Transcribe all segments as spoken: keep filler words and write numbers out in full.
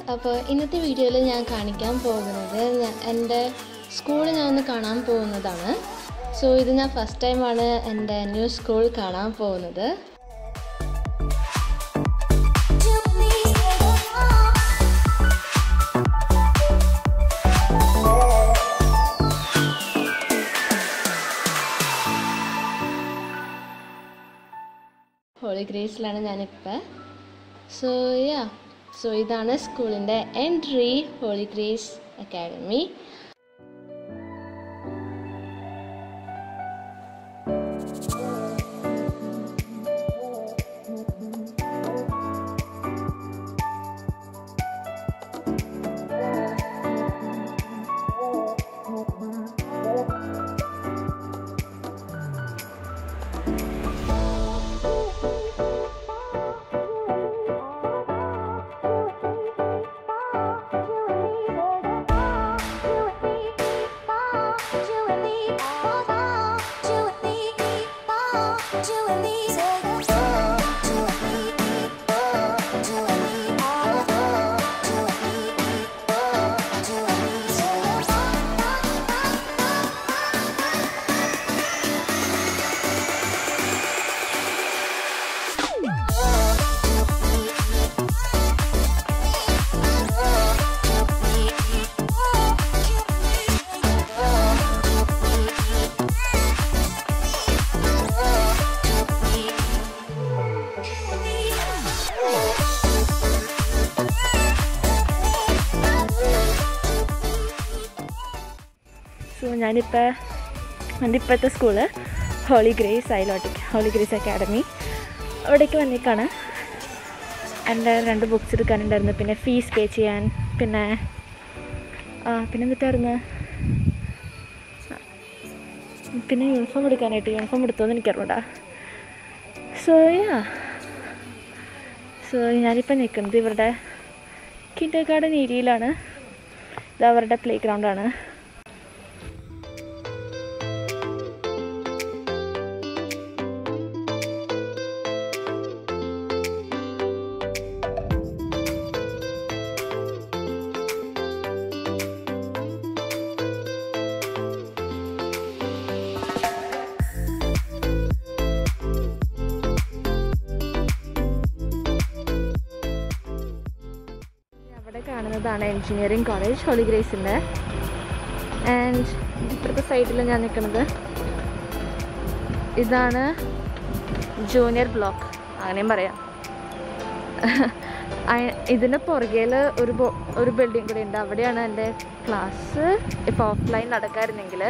അപ്പോൾ ഇന്നത്തെ വീഡിയോയിൽ ഞാൻ കാണിക്കാൻ പോകുന്നത് എൻ്റെ സ്കൂൾ ഞാൻ ഒന്ന് കാണാൻ പോകുന്നതാണ്. സോ ഇത് ഞാൻ ഫസ്റ്റ് ടൈമാണ് എൻ്റെ ന്യൂ സ്കൂൾ കാണാൻ പോകുന്നത്. ഹോളിഗ്രേസിലാണ് ഞാനിപ്പോൾ. സോ യാ സോ ഇതാണ് സ്കൂളിൻ്റെ എൻട്രി, ഹോളിഗ്രേസ് അക്കാഡമി. സോ ഞാനിപ്പോൾ എൻ്റെ ഇപ്പോഴത്തെ സ്കൂള് ഹോളിഗ്രേസ് ഐലോട്ടിക് ഹോളിഗ്രേസ് അക്കാഡമി അവിടേക്ക് വന്നേക്കാണ്. എൻ്റെ രണ്ട് ബുക്സ് എടുക്കാനുണ്ടായിരുന്നു, പിന്നെ ഫീസ് പേ ചെയ്യാൻ, പിന്നെ ആ പിന്നെ എന്നിട്ടായിരുന്നു പിന്നെ യൂണിഫോം എടുക്കാനായിട്ട്. യൂണിഫോം എടുത്തോന്ന് എനിക്കറിഞ്ഞൂടാ. സോ യാ സോ ഞാനിപ്പോൾ നിൽക്കുന്നത് ഇവരുടെ കിൻഡർ ഗാർഡൻ ഏരിയയിലാണ്. ഇത് അവരുടെ പ്ലേ ഗ്രൗണ്ടാണ്. കാണുന്നതാണ് എൻജിനീയറിംഗ് കോളേജ് ഹോളിഗ്രേസിൻ്റെ. ആൻഡ് ഇപ്പുറത്തെ സൈഡിൽ ഞാൻ നിൽക്കുന്നത് ഇതാണ് ജൂനിയർ ബ്ലോക്ക്, അങ്ങനെയും പറയാം. ഇതിന് പുറകിൽ ഒരു ഒരു ബിൽഡിംഗ് കൂടി ഉണ്ട്. അവിടെയാണ് എൻ്റെ ക്ലാസ് ഇപ്പോൾ ഓഫ്ലൈൻ നടക്കാറുണ്ടെങ്കിൽ.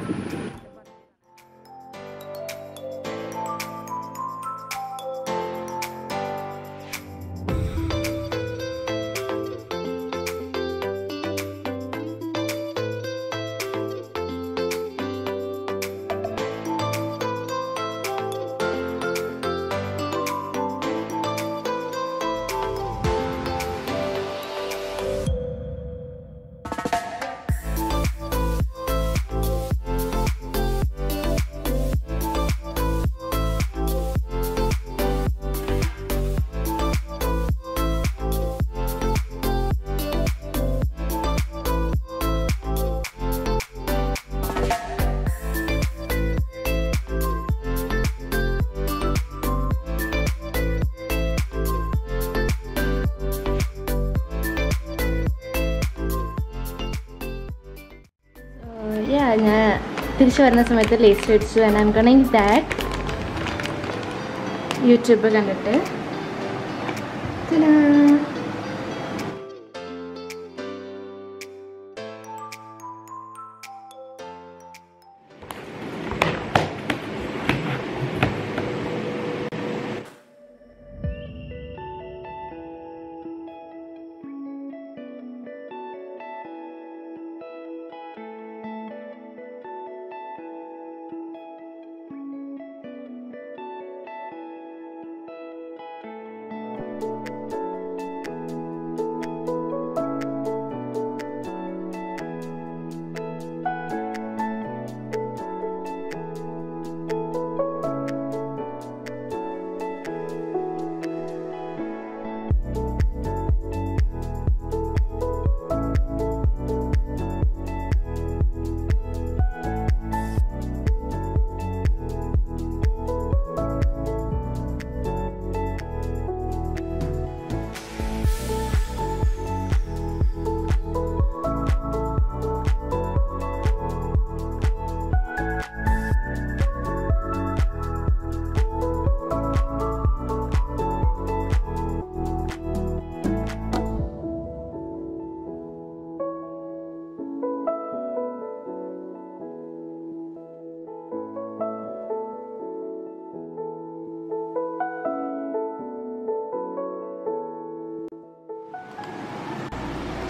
ഞാൻ തിരിച്ചു വരുന്ന സമയത്ത് ലേസ് മേടിച്ചു. And I am going that YouTube കണ്ടിട്ട്.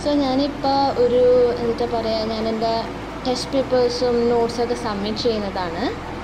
സോ ഞാനിപ്പോൾ ഒരു എന്താ പറയുക ഞാൻ എൻ്റെ ടെസ്റ്റ് പേപ്പേഴ്സും നോട്ട്സൊക്കെ സബ്മിറ്റ് ചെയ്യുന്നതാണ്.